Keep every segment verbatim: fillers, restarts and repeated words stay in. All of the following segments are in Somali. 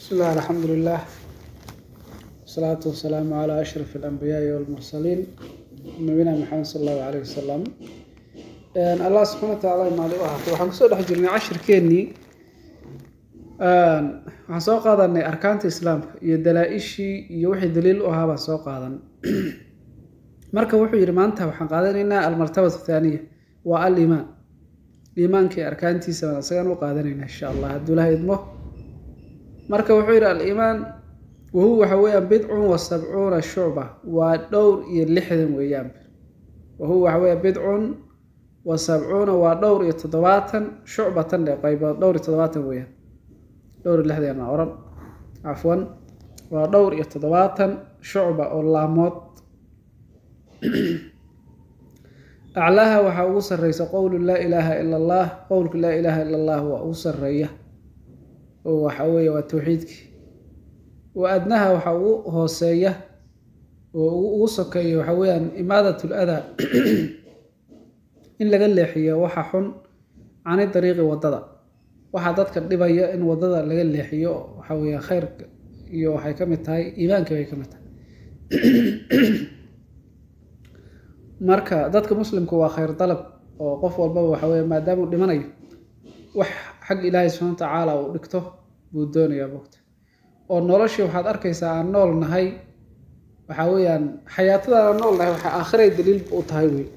بسم الله الحمد لله والصلاة والسلام على أشرف الأنبياء والمرسلين نبينا محمد صلى الله عليه وسلم. أن الله سبحانه وتعالى ما له أحد وحنا سؤال حجرنا عشر كيني أن سوق هذا أن أركان الإسلام يدل إشي يوحي دليل وهذا سوق هذا مركب وحي رمانته وحنا قادرين المرتبة الثانية والإيمان الإيمان كأركان تسمى سجن وقادرين إن شاء الله هدولها يدمه marka wuxuu yiri al-iimaan wuxuu waxa weeyaan bid'un wa sab'una shu'ba waa dhowr iyo lixdan weeyaan wuxuu waxa weeyaan bid'un wa sab'una waa dhowr iyo toddobaatan shu'batan qaybo dhowr iyo toddobaatan weeyaan dhowr iyo lixdan oran afwan waa dhowr iyo toddobaatan shu'ba oo laamood aclaha waxa ugu sareysa qowlu la ilaha illa allah qowlku la ilaha illa allah wa ugu sareeya وحوي وتوحيدك وأدناها وحو هوسية ووسكي وحوي إمادة الأذى إن لقى اللحية وححن عن الطريق وضدا وحدتك الدبية إن وضدا لقى اللحية وحوي خير يو حيكمت هاي إيمانك حيكمت مركا ضدك مسلمك وخير طلب وقف والباب وحوي ما دام لمني wax xaq Ilaahay subhanahu wa ta'ala uu dhigto buu doonayaa waqti oo noloshii waxaad arkaysaa aan nool nahay waxa weeyaan xayaatada aan nool nahay waxa aakhirey daliil u tahay weey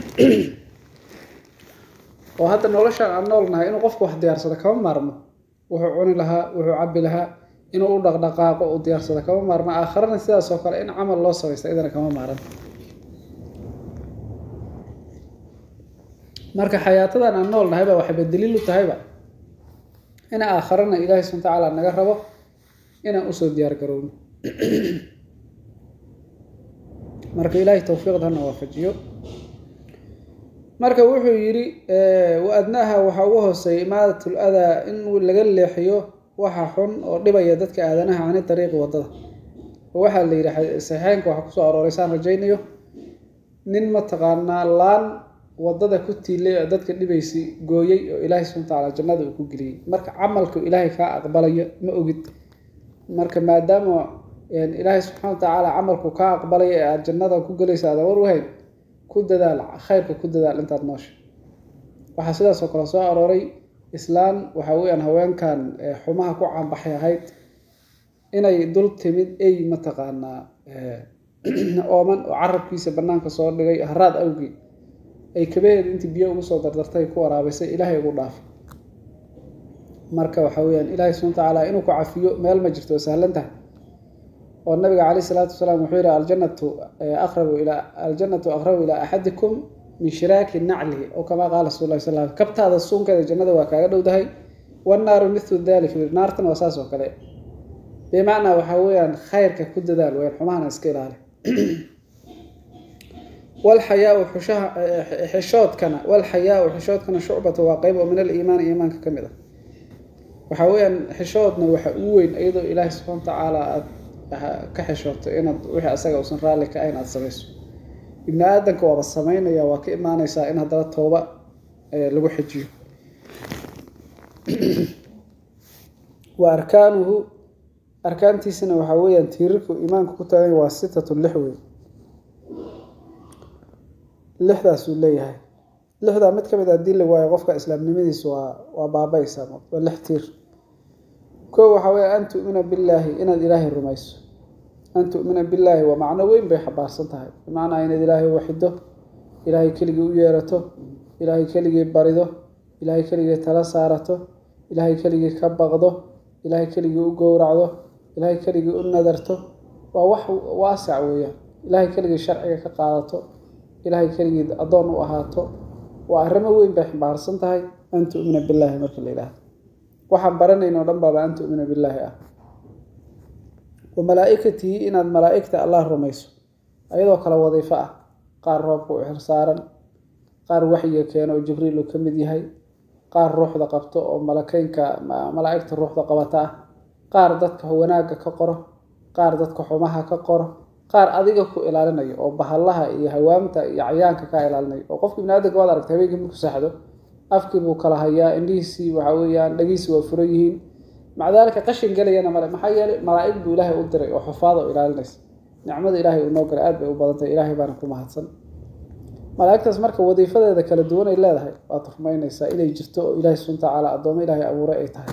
oo hadda nolosha aan nool nahay inuu qofku wax diyaarsado kama maarmo wuxuu cuni lahaa wuxuu cabbi lahaa inuu u dhaqdhaqaaqo u diyaarsado kama maarmo aakhirana sidaas oo kale in amal loo sameeyo idana kama maaran marka xayaatada aan nool nahay waxa bedeliil u tahay ina aakhirana Ilaahay subhanahu wa ta'ala naga rabo ina u soo diyaar garowno marka Ilaahay tawfiiqdana waafajiyo marka wuxuu yiri wa adnaha waxa uu hoosay imaadatul adha in laga leexiyo waxa xun oo dhibaya dadka aadanaha aan dariiq wadada waxa la yiraahdo saxiixanka waxa ku soo arooraysan rajaynayo nin ma taqaanaa laan wadada ku tiilay dadka dhibaysi gooyay oo Ilaahay subhanahu wa ta'ala jannada uu ku galiyay marka amalku Ilaahay ka aqbalayo ma ogid marka maadaama in Ilaahay subhanahu wa ta'ala amalku ka aqbalay ee jannada ku galaysa war wahay ku dadaal khayrka ku dadaal intaad noosho waxa sidaas oo kale soo arooray islaam waxa weeyaan haweenkan xumaha ku caanbaxay ahayd inay dul timid ay ma taqaanaa ooman oo carabkiisa banaanka soo dhigay haraad awgi ay kabeed inta biyo ugu soo dardartay ku waraabisay Ilaahay ugu dhaaf marka waxa weeyaan Ilaahay subhanahu wa ta'ala inuu ku cafiyo meel ma jirto sahlanta oo nabiga kaleey salaatu wasalaam wuxuu yiri al-jannatu aqrabu ila al-jannatu aqrabu ila ahadikum min shiraaki na'li oo kama qaal rasuulullaahi sallallahu alayhi wasallam kabtaada suunkeeda jannada waa kaaga dhowdahay wan naaru mithlu dhalika naartan waa saas oo kale bimaana waxa weeyaan khayrka ku dadaal way xumaana iska ilaali والحياء وحشها حشود كنا والحياء وحشود كنا شعبة وقيب من الإيمان إيمان كمدة وحويا حشودنا وحوين أيضا إله سبحانه وتعالى كحشود إن وحى أسجى وصنرا لك أين أتصرف إن آدم كوا بالسمين يا واقع ما نساء إن هذا التوبة لوحجي وأركانه أركان تسنة وحويا تيرك إيمان كتاني وستة اللحوي lixdaas uu leeyahay lixda mid kamid ah diin waayo qofka islaamnimadiisa waa waa baabaysa waa lixtir koo waxa weey antu mina billahi ina ilaahi rumayso antu mina billahi wa macna weyn bay xabaarsan tahay macna in ilaahi waxido ilaahi kaliya u yeerato ilaahi kaliya barido ilaahi kaliya tala saarato ilaahi kaliya ka baqdo ilaahi kaliya u gowracdo ilaahi kaliya u nadarto waa wax waasac weeyaan ilaahi kaliya sharciga ka qaadato إلهي كليد أضون وأهاته وأرمى وين بحبار سنتهاي أن تؤمن بالله مرك الإله وحبرنا إنه ربنا بأن تؤمن بالله أه. وملائكته إن الملائكة الله رميسه أيضا كلا وظيفة قال رب وحرصارا قال وحي كانوا جبريل وكمدي هاي قال روح ذقبته أو ملكين كملائكة الروح ذقبتها قال ذاتك هو ناقة كقرة قال ذاتك حماها كقرة qaar adiga ku ilaalinayo oo bahalaha iyo hawaamta iyo cayaanka ka ilaalinayo oo qofkii binaadamka wada aragtay habeenkii markuu saxdo afkii buu kala hayaa indhihiisii waxa weeyaan dhagiisii waa furan yihiin maca daalika qashin galayana male maxaa yeelay malaa'ig buu ilaahay u diray oo xufaado ilaalinaysa nicmada ilaahay uu noo garay aad bay u badantay ilaahay baana ku mahadsan malaa'igtaas marka wadiifadeeda kala duwan ay leedahay waad rumaynaysaa inay jirto oo ilaahay subxaanahu wa tacaala addoomo ilaahay abuuray ay tahay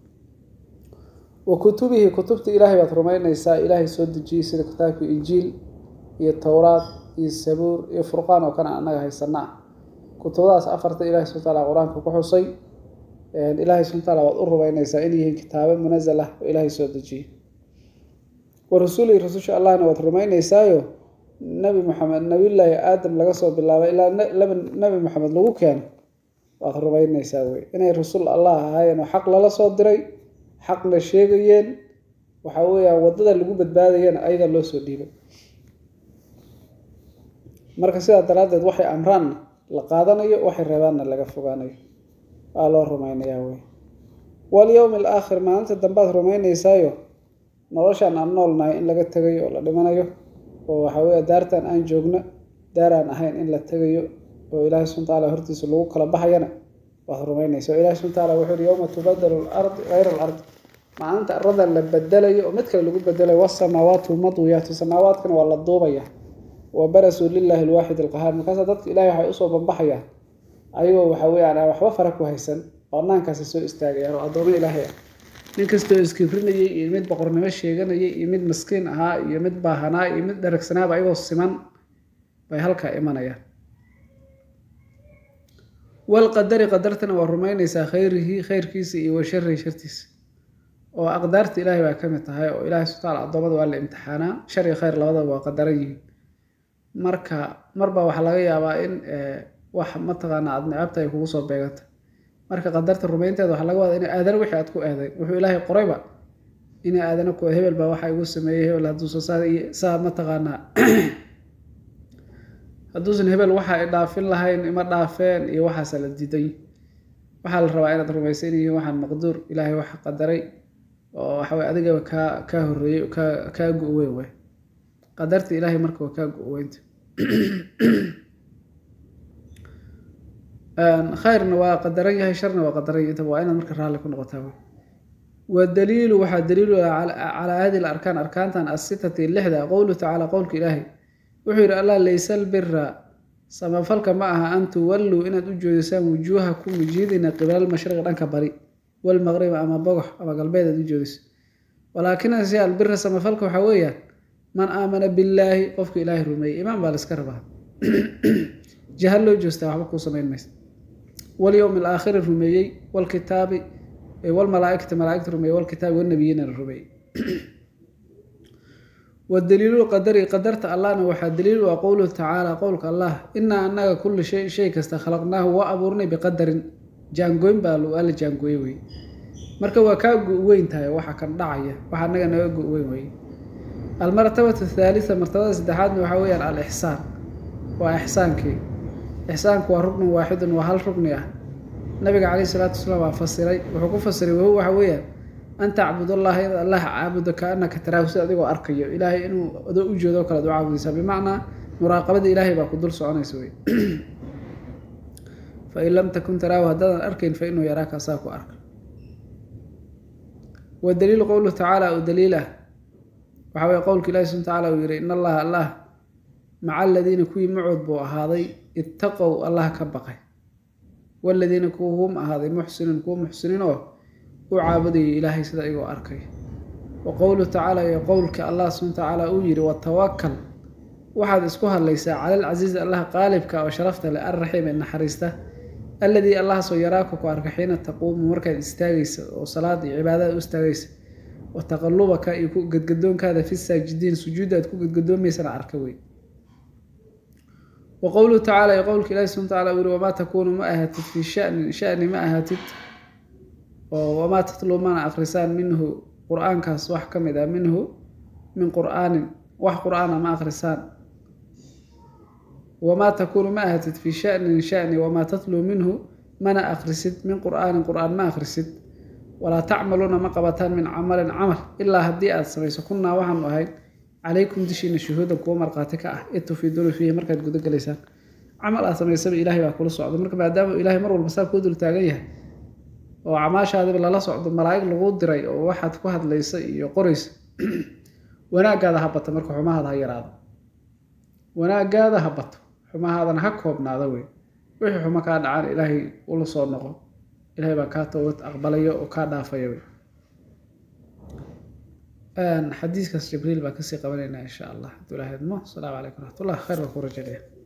wa kutubihi kutubta ilaahay baad rumaynaysaa ilaahay soo dejiyey sida kitaabka injiil iyo towraad iyo sabuur iyo furqaan oo kana annaga haysana ah kutubadaas afarta ilaahay subxaanahu wa tacaala qur-aanka ku xusay ilaahay subxaanahu wa tacaala waad u rumaynaysaa inay yihiin kitaabo munazal ah oo ilaahay soo dejiyey wa rasuulihi rasusha allahna waad rumaynaysaayo nabi maxamed nabiyullaahi aadam laga soo bilaabay ilaa nabi maxamed lagu keeno waad rumaynaysaa wey inay rasuul allah ahaayeen oo xaq lala soo diray xaqna sheegayeen waxa weeyaan waddada lagu badbaadayana ayaga loo soo dhiibay marka sidaa daraaddeed waxay amraanna la qaadanayo waxay reebaanna laga fogaanayo waa loo rumaynayaa wey walyowmi alaakhir maalinta dambaad rumaynaysaayo noloshaan aan noolnahay in laga tegayo oo la dhimanayo oo waxa weeye daartan aan joogno daaraan ahayn in la tegayo oo ilaahay subxaanahu wa tacaala hortiisa lagu kala baxayana waad rumaynaysaa oo ilaahay subxaanahu wa tacaala wuxuu yidhi yowma tubadalu al-ardu hayra al-ardi maalinta arrada la bedelayo oo mid kale lagu bedelayo wasamaawaatu madwiyaatu samaawaadkana waa la duubaya wa barasuu lilaahi alwaaxid alqahaar markaasa dadka ilaahay waxay usoo banbaxayaan ayagoo waxa weeyaan aan waxba fara ku haysan bannaankaasi soo istaagayaan oo addoomo ilaahay ah nin kastoo iskibrinayay iyo mid boqornimo sheeganayay iyo mid maskiin ahaa iyo mid baahanaa iyo mid dharagsanaaba ayagoo siman bay halkaa imanayaan walqadari qadartana waa rumaynaysaa khayrihi khayrkiisa iyo wa sharihi shartiisa oo aqdaarta ilaahay baa ka mid tahay oo ilaahay subxaanahu wa tacaala addoommada waa la imtixaanaa shar iyo khayr labadaba waa qadaran yihiin marka marba waxaa laga yaabaa in wax mataqaanaa aad necabta ay kugu soo beeganta marka qadarta rumaynteeda waxaa laga wadaa inay aadana wixii aad ku eeday wuxuu ilaahay qorayba inay aadana ku hebel baa waxa igu sameeyey hebel hadduusan saa saa mataqaanaa hadduusan hebel waxa ay dhaafin lahayn ima dhaafeen iyo waxaasa la diiday waxaa la rabaa inaad rumaysan yihiin waxaan maqduur ilaahay waxa qadaray oo waxa weye adigaba kaa kaa horreeyey kaa kaa go-weyn way qadarta ilaahay marka waa kaa go-weynta khayrna waa qadaran yahay sharna waa qadaran yahay intaba waa inaad marka raalli ku noqotaa wadaliilu waxaa daliilu calaa hadihi alarkaan arkaantan assitati lixda qowluhu tacaala qowlka ilaahay wuxuu yidhi allah laysa albira samafalka ma aha an tuwalluu inaad u joodisaan wujuuhakum wujuuhdiina qibla almashriqi dhanka bari walmaqribi ama bogox ama galbeed aad u joodiso walaakina si albira samafalka waxaa weeyaan man aamana billaahi qofka ilaahay rumeeyey imaan baa la iska rabaa jahal loo joostaa waxba kuu samayn maysa walyowmi alaakhiri rumeeyey walkitaabi walmalaaikati malaaigta rumeeyey walkitaabi walnabiyiina la rumeeyey wadaliilu qadari qadarta allahna waxaa daliil u ah qowluhu tacaala qowlka allah inaa annaga kulli shay shay kasta khalaqnaahu waa abuurnay biqadarin jaangooyn baa waa la jaangooye wey marka waa kaa go-weyn tahay waxa kan dhacaya waxa annaga naga go-weyn wey almartabatu athaalita martabada saddexaadna waxaa weeyaan al-ixsaan waa ixsaankii ixsaanku waa ruknun waaxidun waa hal rukni ah nabiga calayhi salaatu wasalaam waa fasiray wuxuu ku fasiray wahu waxa weeyaan an tacbud allaha inaad allah caabudo kaanaka taraahu sida adigoo arkayo ilaahay inuu adoo u jeedo kale ad u caabudaysaa bimacnaa muraaqabada ilaahay baa ku dul soconaysa wey fain lam takun taraahu haddaadan arkayn fa inuu yaraaka saa ku arka wa daliilu qowluhu tacaala u daliil ah waxaa weye qowlka ilahi subana tacaala uu yihi in allaha allah maca aladiina kuwii macood buu ahaaday ittaqow allah ka baqay waladiina kuwa hum ahaaday muxsiniin kuwa muxsiniin oo u caabudayay ilaahay sida igoo arkay wa qowluhu tacaala iyo qowlka allah subana tacaala uu yihi watawakal waxaad isku hadlaysaa cala alcasiizi allah qaalibka oo sharafta leh alraxiim ee naxariista alladii allahasoo yaraaka ku arka xiina taquumu markaad istaagaysa oo salaada iyo cibaadada u istaagaysa wa taqallubaka iyo ku gadgadoonkaada fi saajidiin sujuuddaad ku gadgadoomaysana arka wey wa qowluhu tacaala iyo qowlka ilahi subana tacala uu yihi wamaa takuunu ma ahaatid fii shanin shani ma ahaatid oo wamaa tatluu mana akrisaan minhu qur-aankaas wax ka mid ah minhu min qur'aanin wax qur-aana ma akrisaan wamaa takuunu ma ahaatid fii shanin shani wamaa tatluu minhu mana akrisid min qur'aanin qur-aan ma akrisid walaa tacmaluuna ma qabataan min camalin camal ilaa haddii aad samayso kunnaa waxaanu ahayd calaykum dishiina shuhuudan kuwa markhaati ka ah id tufiiduuna fiihi markaad guda galaysaan camal aad samaysaba ilaahay baa kula socda marka maadaama ilaahay mar walba saa kuu dul taagan yahay oo camaashaada lala socdo malaa'ig lagu diray oo waxaad ku hadlaysa iyo qoraysa wanaagaada ha bato marka xumahaada ha yaraado wanaagaada ha bato xumahaadana ha koobnaado wey wixii xuma kaa dhacaan ilaahay ula soo noqo ilaahay baa kaa toobad aqbalayo oo kaa dhaafayo wey حديث كاس جبريل باكسي قبلنا إن شاء الله. السلام عليكم ورحمة الله خير وخير جميع.